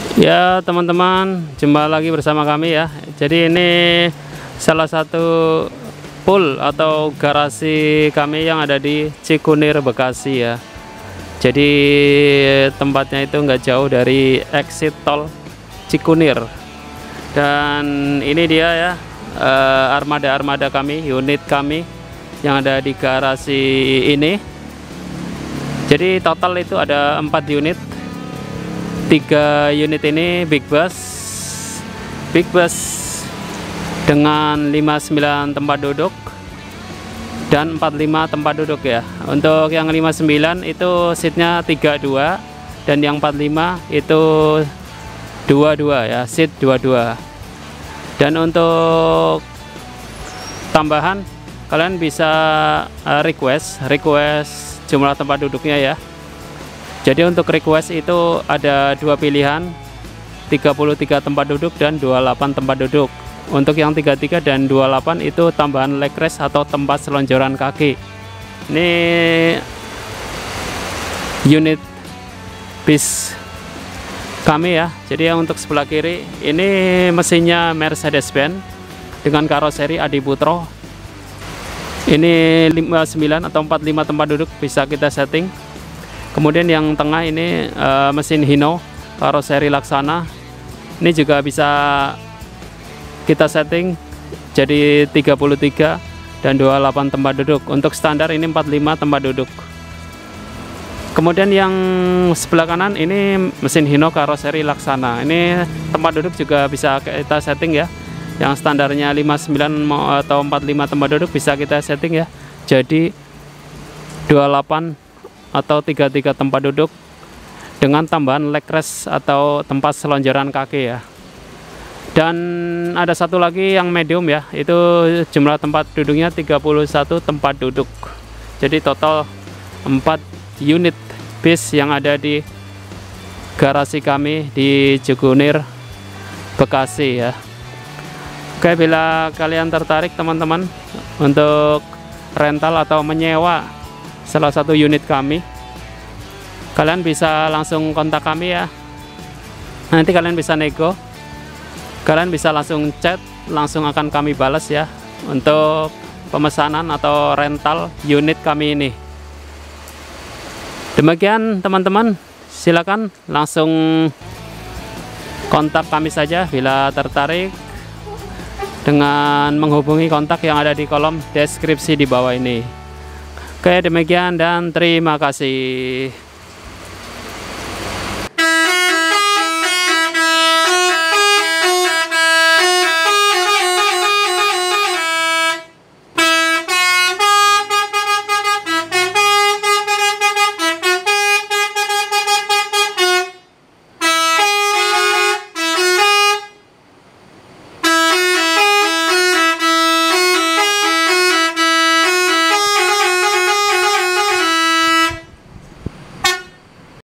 Ya teman-teman, jumpa lagi bersama kami ya. Jadi ini salah satu pool atau garasi kami yang ada di Cikunir, Bekasi ya. Jadi tempatnya itu nggak jauh dari exit tol Cikunir. Dan ini dia ya, armada-armada kami, unit kami yang ada di garasi ini. Jadi total itu ada 4 unit. 3 unit ini big bus dengan 59 tempat duduk dan 45 tempat duduk ya. Untuk yang 59 itu seatnya 32 dan yang 45 itu 22 ya, seat 22. Dan untuk tambahan kalian bisa request jumlah tempat duduknya ya. Jadi untuk request itu ada 2 pilihan, 33 tempat duduk dan 28 tempat duduk. Untuk yang 33 dan 28 itu tambahan leg rest atau tempat selonjoran kaki. Ini unit bis kami ya. Jadi yang untuk sebelah kiri ini mesinnya Mercedes-Benz dengan karoseri Adi Putro. Ini 59 atau 45 tempat duduk bisa kita setting. Kemudian yang tengah ini mesin Hino karoseri Laksana. Ini juga bisa kita setting jadi 33 dan 28 tempat duduk. Untuk standar ini 45 tempat duduk. Kemudian yang sebelah kanan ini mesin Hino karoseri Laksana. Ini tempat duduk juga bisa kita setting ya. Yang standarnya 59 atau 45 tempat duduk bisa kita setting ya. Jadi 28 atau 33 tempat duduk dengan tambahan leg rest atau tempat selonjoran kaki ya. Dan ada satu lagi yang medium ya, itu jumlah tempat duduknya 31 tempat duduk. Jadi total 4 unit bis yang ada di garasi kami di Cikunir, Bekasi ya. Oke, bila kalian tertarik teman-teman untuk rental atau menyewa salah satu unit kami, kalian bisa langsung kontak kami ya. Nanti kalian bisa nego, kalian bisa langsung chat, langsung akan kami balas ya untuk pemesanan atau rental unit kami ini. Demikian teman-teman, silakan langsung kontak kami saja bila tertarik dengan menghubungi kontak yang ada di kolom deskripsi di bawah ini. Oke, demikian dan terima kasih.